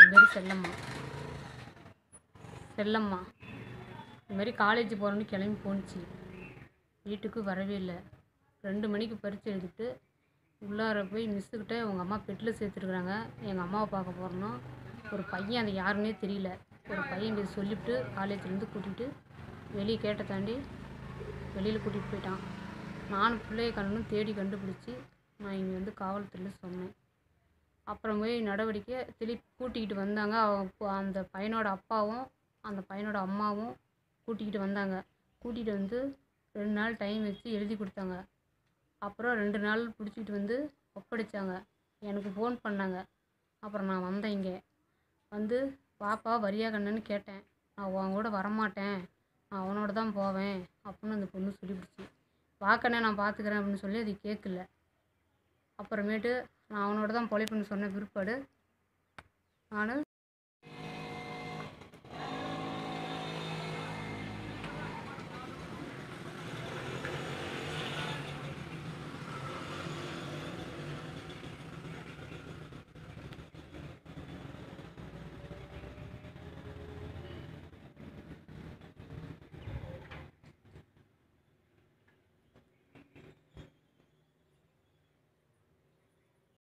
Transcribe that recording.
என் பேர் செல்லம்மா. செல்லம்மா இதுமாரி காலேஜ் போகிறோன்னு கிளம்பி போணுச்சு. வீட்டுக்கு வரவே இல்லை. 2 மணிக்கு பரீட்சை எழுதிட்டு உள்ளார போய் மிஸ்ஸுக்கிட்ட உங்கள் அம்மா பெட்டில் சேர்த்துருக்குறாங்க, எங்கள் அம்மாவை பார்க்க போகிறோன்னா ஒரு பையன் அது யாருன்னே தெரியல. ஒரு பையன் போய் சொல்லிவிட்டு காலேஜ்லேருந்து கூட்டிகிட்டு வெளியே கேட்டை தாண்டி வெளியில் கூட்டிகிட்டு போயிட்டான். நானும் பிள்ளைய கண்ணனும் தேடி கண்டுபிடிச்சி நான் இங்கே வந்து காவல்துறையில் சொன்னேன். அப்புறம் போய் நடவடிக்கை திருப்பி கூட்டிக்கிட்டு வந்தாங்க. அந்த பையனோட அப்பாவும் அந்த பையனோட அம்மாவும் கூட்டிக்கிட்டு வந்தாங்க. கூட்டிகிட்டு வந்து 2 நாள் டைம் வச்சு எழுதி கொடுத்தாங்க. அப்புறம் 2 நாள் பிடிச்சிக்கிட்டு வந்து ஒப்படைச்சாங்க. எனக்கு ஃபோன் பண்ணாங்க. அப்புறம் நான் வந்தேன். இங்கே வந்து பாப்பா வரியா கண்ணன்னு கேட்டேன். நான் உன் கூட வரமாட்டேன், நான் அவனோட தான் போவேன் அப்படின்னு அந்த பொண்ணு சொல்லிவிடுச்சு. வாக்கண்ணே நான் பார்த்துக்கிறேன் அப்படின்னு சொல்லி அது கேட்கல. அப்புறமேட்டு நான் அவனோட தான் பொழைப்புன்னு சொன்ன பிற்பாடு நான்